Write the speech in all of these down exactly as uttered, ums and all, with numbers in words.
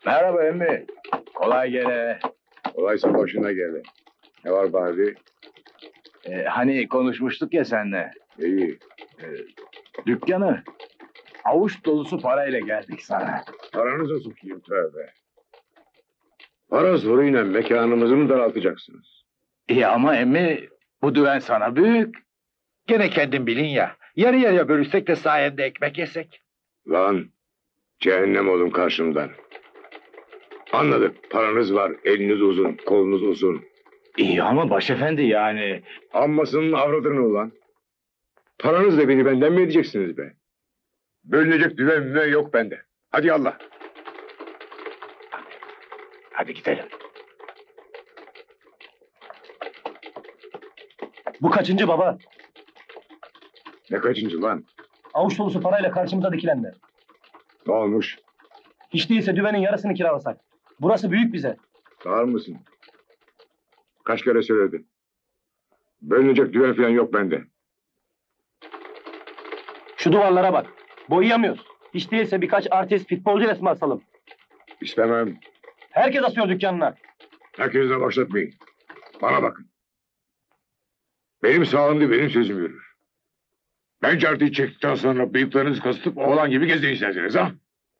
Merhaba emmi. Kolay gele. Olaysa başına geldi. Ne var bari? Ee, hani konuşmuştuk ya seninle. İyi. Dükkanı avuç dolusu parayla geldik sana. Paranızı sokayım tövbe. Para zoruyla mekanımızı mı daraltacaksınız? İyi ama emmi bu düven sana büyük. Gene kendin bilin ya. Yarı yarıya bölüşsek de sayende ekmek yesek. Lan cehennem olun karşımdan. Anladık, paranız var, eliniz uzun, kolunuz uzun. İyi ama başefendi yani. Ammasının avradını ulan. Paranızla beni benden mi edeceksiniz be? Bölünecek düven müven yok bende. Hadi Allah. Hadi gidelim. Bu kaçıncı baba? Ne kaçıncı lan? Avuç dolusu parayla karşımıza dikilenler. Ne olmuş? Hiç değilse düvenin yarısını kiralasak. Burası büyük bize. Sağır mısın? Kaç kere söyledim. Bölünecek düven falan yok bende. Şu duvarlara bak. Boyayamıyoruz. Hiç değilse birkaç artist futbolcu resmi asalım. İstemem. Herkes asıyor dükkanına. Herkese başlatmayın. Bana bakın. Benim sağımda benim sözüm yürür. Ben cartıyı çektikten sonra bıyıklarınızı kasıtıp oğlan gibi gezin isterseniz ha?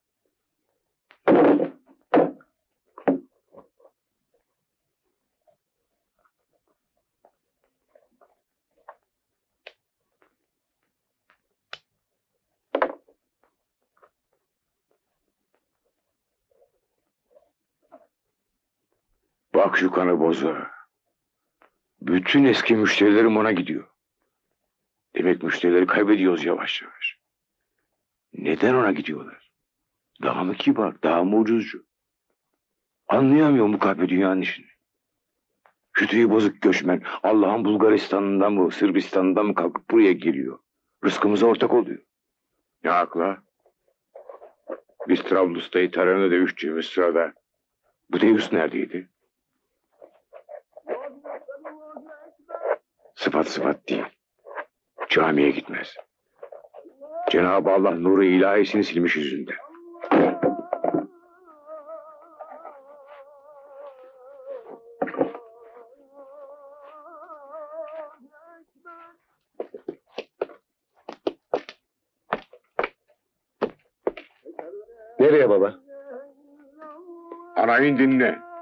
Bak şu kanı boza. Bütün eski müşterilerim ona gidiyor. Demek müşterileri kaybediyoruz yavaş yavaş. Neden ona gidiyorlar? Daha mı kibar, daha mı ucuzcu? Anlayamıyorum bu kahpe dünyanın işini. Şu tüyü bozuk göçmen Allah'ın Bulgaristan'ından mı, Sırbistan'dan mı kalkıp buraya geliyor. Rızkımıza ortak oluyor. Ne akla? Biz Trablus'ta tarhana dövüşçüğümüz sırada bu Deus neredeydi? Sıfat sıfat değil. Camiye gitmez. Cenab-ı Allah nuru ilahisini silmiş yüzünde. Nereye baba? Anayın dinle.